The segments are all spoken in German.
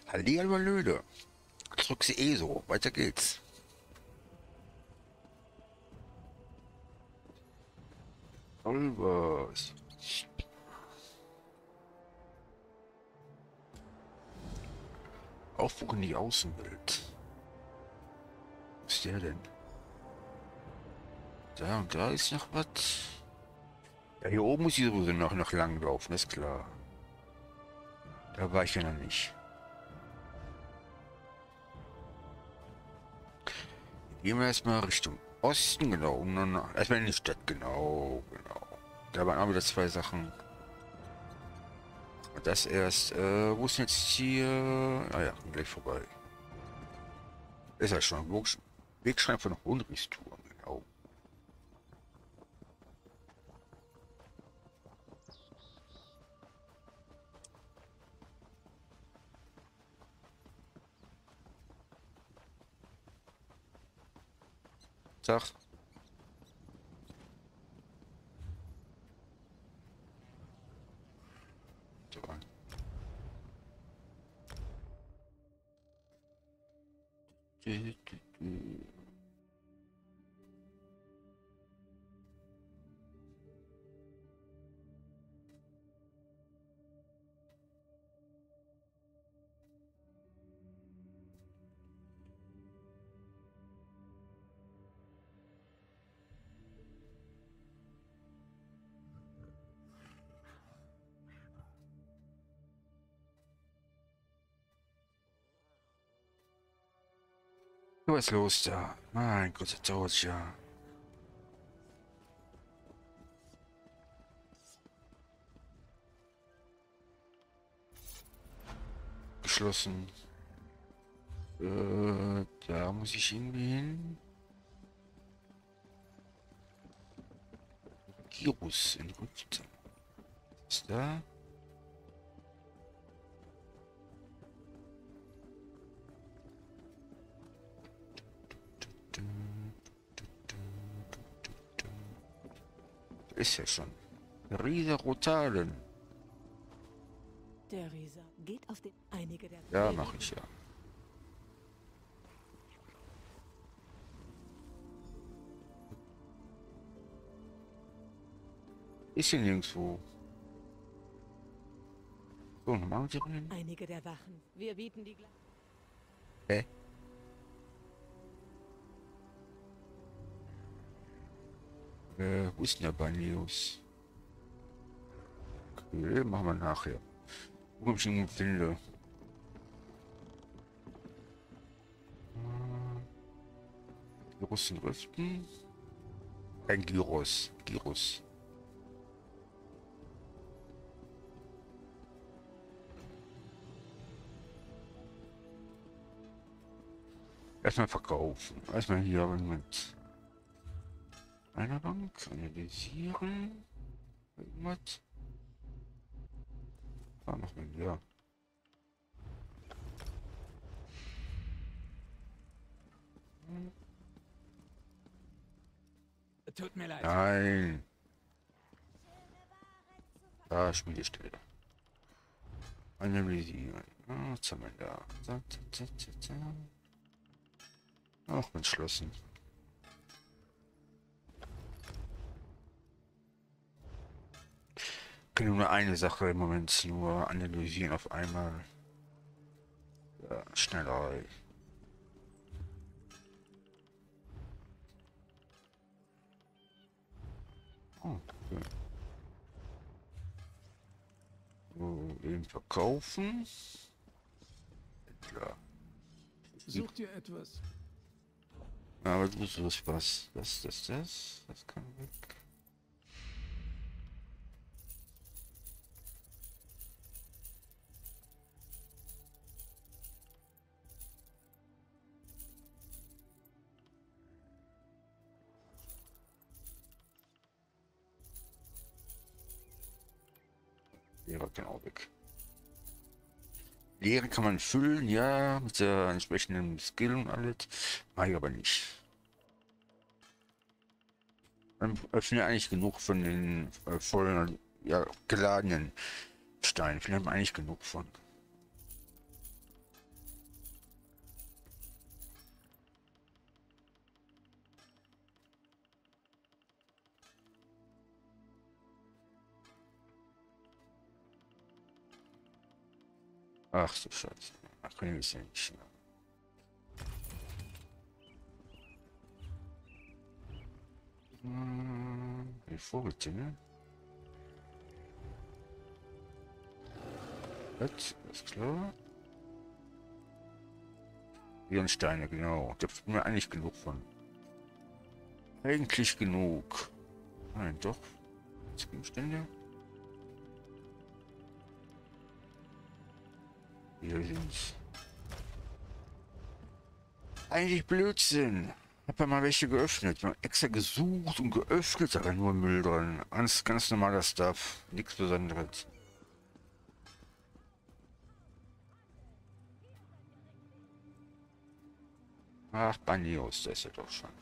Hallihallo. Drück sie eh so. Weiter geht's. Olvers. Aufbruch in die Außenwelt. Was ist der denn? Da und da ist noch was. Ja, hier oben muss ich sowieso noch lang laufen, ist klar. Da war ich ja noch nicht. Gehen wir erstmal Richtung Osten, genau. Und dann erstmal in die Stadt, genau. Da waren auch wieder zwei Sachen. Das erst, wo ist denn jetzt hier? Ah ja, gleich vorbei. Ist ja schon Wegschein von Hundrichstour, genau. Tag. So. Was ist los da? Mein Gott, das dauert ja. Geschlossen. Da muss ich irgendwie hin. Girus in Rückte. Ist da? Ist ja schon. Riese Rotalen. Der Riese geht auf den einige der Ja, mache ich ja. Ist hier nirgendwo. So, nochmal drin. einige der Wachen. Wir bieten die Hä? Wo ist denn der Banius? Okay, machen wir nachher. Wo ich ihn finde. Gyros in Rüften. Ein Gyros. Gyros. Erstmal verkaufen. Erstmal hier mit einer Bank analysieren. Irgendwas. Da machen wir ja. Tut mir leid. Nein. Da Spielstelle. Analysieren. Ah, was haben wir da? Auch entschlossen. Können nur eine Sache im Moment nur analysieren auf einmal. Ja, schneller. Oh, okay. So, eben verkaufen. Klar. Sucht ihr etwas? Aber du suchst was. Das kann weg. Lehrer kann auch weg. Lehre kann man füllen, ja, mit der entsprechenden Skill und alles. Mach ich aber nicht. Man öffnet eigentlich genug von den vollen, ja, geladenen Steinen. Vielleicht haben wir eigentlich genug von. Ach so Scheiße. Ach, können wir es ja nicht. Die Vorräte, ne? Das ist klar. Hirnsteine, genau. Da gibt mir eigentlich genug von. Eigentlich genug. Nein, doch. Gegenstände. Hier sind's. Eigentlich Blödsinn. Hab ja mal welche geöffnet. Mal extra gesucht und geöffnet, aber nur Müll dran. Ganz normaler Stuff. Nichts Besonderes. Ach, Banios, das ist ja doch schon.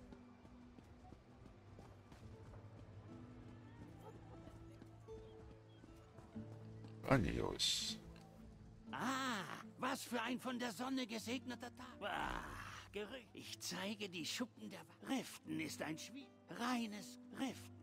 Banios. Ah, was für ein von der Sonne gesegneter Tag. Ah, Gerücht. Ich zeige die Schuppen der Riften ist ein Schwieg. Reines Riften.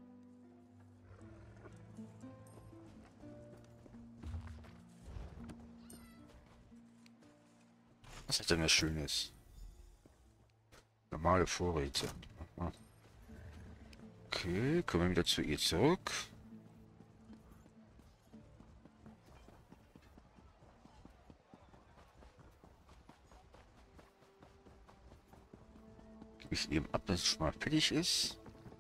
Was ist denn das Schönes? Normale Vorräte. Aha. Okay, kommen wir wieder zu ihr zurück. Gebe ich eben ab, dass es schon mal fertig ist.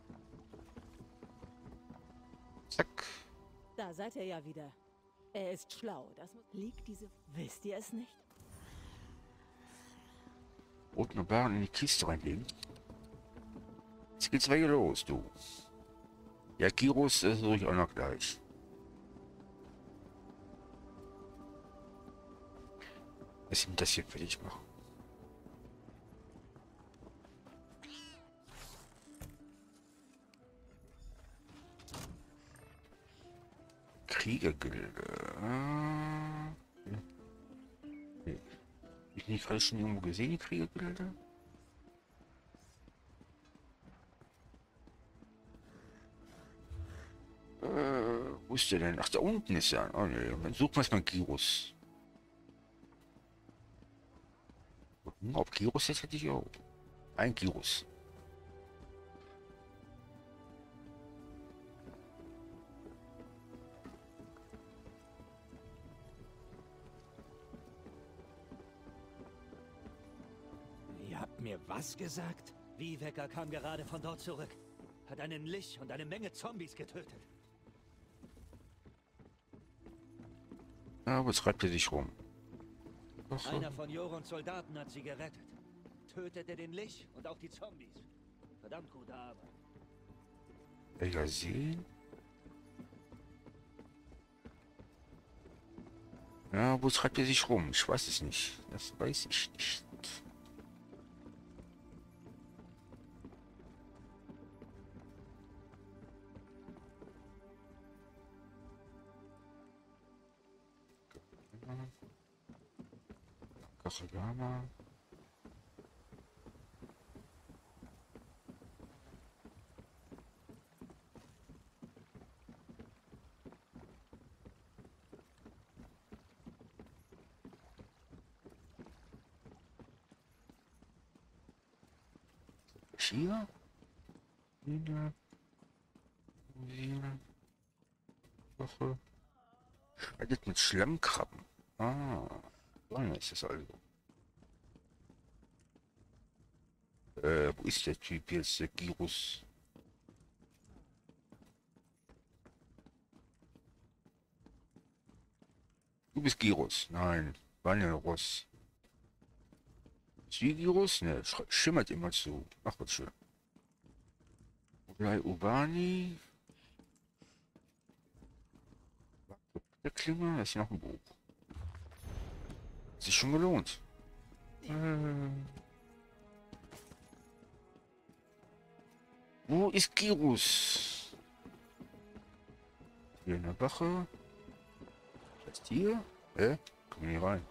Zack. Da seid ihr ja wieder. Er ist schlau. Liegt diese... Wisst ihr es nicht? Roten und Bären in die Kiste reinlegen. Jetzt geht's wieder los, du. Ja, Gyros suche ich auch noch gleich. Lass ihn das hier fertig machen. Kriegergilde. Nee. Ich nicht gerade schon irgendwo gesehen, die Kriegergilde? Wo ist der denn? Ach, da unten ist er. Oh ne, dann suchen wir erstmal Gyros. Ob Gyros jetzt hätte ich auch. Ein Gyros. Ihr habt mir was gesagt? Viehwecker kam gerade von dort zurück. Hat einen Lich und eine Menge Zombies getötet. Ja, wo treibt er sich rum? Ach, Einer von Jorons Soldaten hat sie gerettet. Tötete den Lich und auch die Zombies. Verdammt gute Arbeit. ja, sehen. Ja, wo treibt er sich rum? Ich weiß es nicht. Das weiß ich nicht. Kasagama. Hier? Hier? Hier? Woche. Schreitet mit Schlammkrabben. Ah, so ist das also. Wo ist der Typ jetzt? Der Gyros. Du bist Gyros. Nein, Vanilleros. Ist wie Gyros? Ne, schimmert immer so. Ach, was schön. Ulai Ubani. Der Klinge, das ist noch ein Buch. Hat sich schon gelohnt. Wo ist Gyros? Hier in der Wache. Was ist hier? Komm hier rein.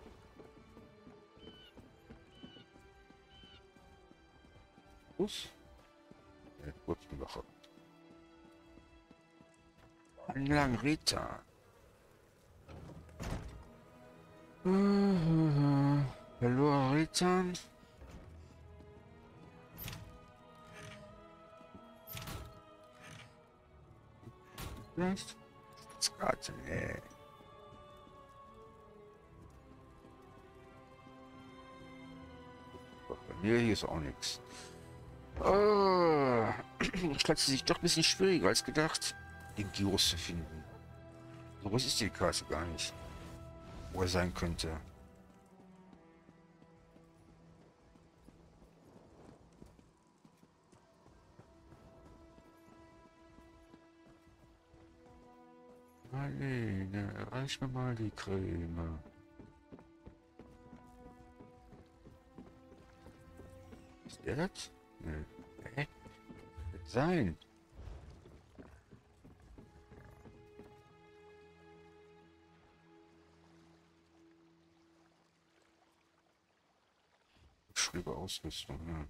Los. Kurzen Wache. Ein Langräter. getan. Vielleicht? Das gerade, nee. Bei mir hier ist auch nichts. Stellt sich doch ein bisschen schwieriger als gedacht, den Gyros zu finden. So groß ist die Karte gar nicht, wo er sein könnte. Marlene, erreich mir mal die Creme. Ist der das? Nee. Hä? Wird sein. Schriebe Ausrüstung, ja.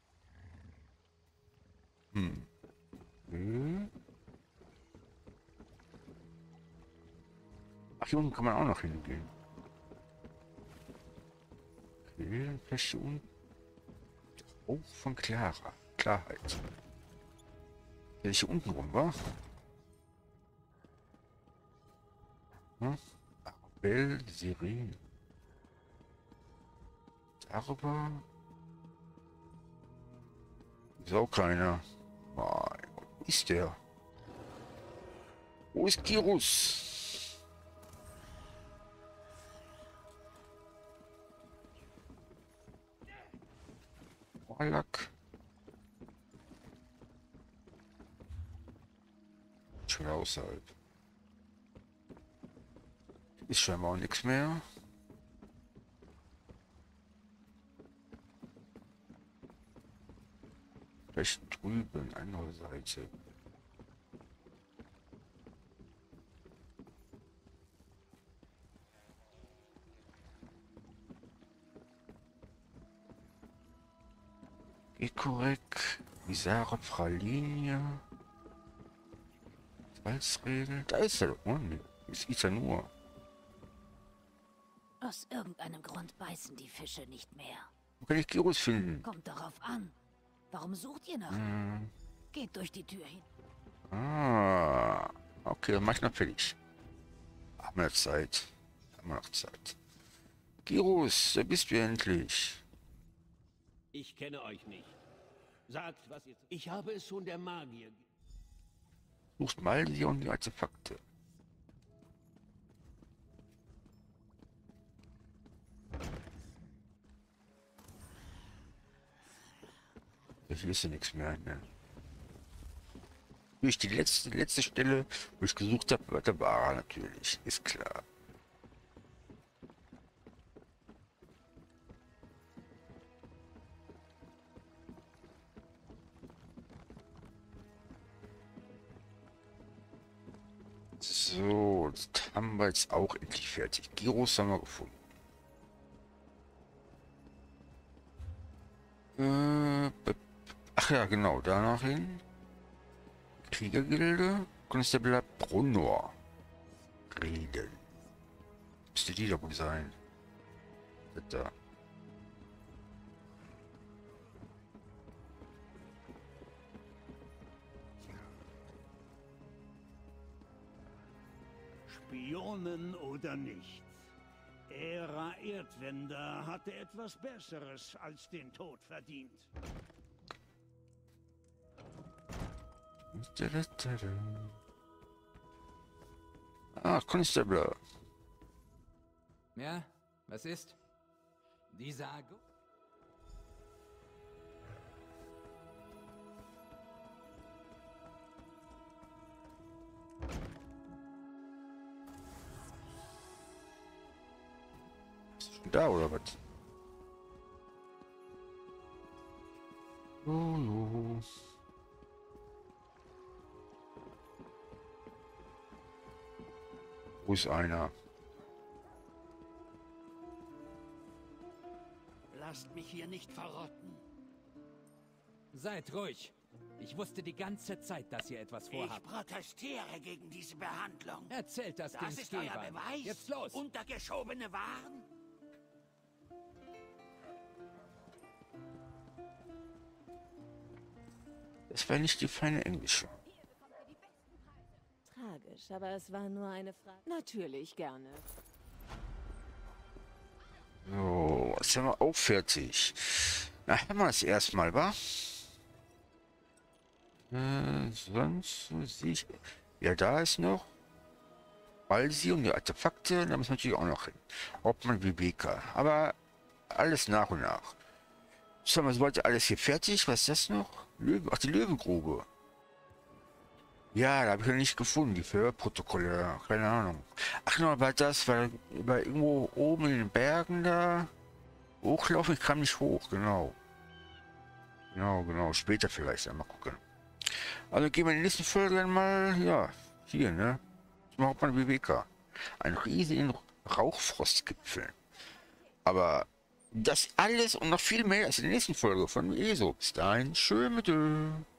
Ach, hier unten kann man auch noch hingehen. Okay, dann vielleicht hier unten. Oh, von Clara. Klarheit. Der ist hier unten rum, wa? Hm? Arabelle, Sirene. Darüber. Ist auch keiner. Mein Gott, wo ist der? Wo ist Kirus? Warlock. Schon außerhalb. Ist scheinbar auch nichts mehr. Vielleicht drüben, andere Seite. Ekorek, Visare Praline. Salzregel. Da ist er doch, ne? Ist er nur. Aus irgendeinem Grund beißen die Fische nicht mehr. Wo kann ich Gyros finden? Kommt darauf an. Warum sucht ihr nach ihm? Geht durch die Tür hin. Ah. Okay, dann mach ich noch fertig. Haben wir Zeit. Haben wir noch Zeit. Gyros, da bist du endlich. Ich kenne euch nicht. Sagt, was ihr... Ich habe es schon der Magier... Suchst mal die und die Artefakte. Hier ist ja nichts mehr, ne? Durch die letzte Stelle, wo ich gesucht habe, war der Bar natürlich, ist klar. So, das haben wir jetzt auch endlich fertig. Gyros haben wir gefunden. Ach ja, genau, danach hin. Kriegergilde, Constable Brunnor. Reden. Müsste die doch wohl sein. Da. Spionen oder nicht. Ära Erdwender hatte etwas Besseres als den Tod verdient. Ah, Constable. Ja, was ist? Die Sage? Da oder was? Oh. Wo ist einer? Lasst mich hier nicht verrotten. Seid ruhig. Ich wusste die ganze Zeit, dass ihr etwas Ich vorhabt. protestiere gegen diese Behandlung. Erzählt das den Das ist euer Skevern. Beweis? Jetzt los! Untergeschobene Waren? Das war nicht die feine Englische. Tragisch, aber es war nur eine Frage. Natürlich, gerne. So, jetzt haben wir auch fertig. Na, haben wir das erstmal, wa? Sonst sehe ich... Ja, da ist noch... Balsi und die Artefakte, da müssen wir natürlich auch noch hin. Hauptmann Viveka. Aber alles nach und nach. So, haben wir soweit alles hier fertig. Was ist das noch? Löwen. Ach, die Löwengrube. Ja, da habe ich noch nicht gefunden. Die Verhörprotokolle. Keine Ahnung. Ach, noch war das, weil irgendwo oben in den Bergen da hochlaufen. Ich kam nicht hoch, genau. Genau. Später vielleicht. Mal gucken. Also gehen wir in der nächsten Folge dann mal, ja, hier, ne? Zum Hauptmann Viveka. Ein riesigen Rauchfrostgipfel. Aber das alles und noch viel mehr ist in der nächsten Folge von ESO. Bis dahin, schön mit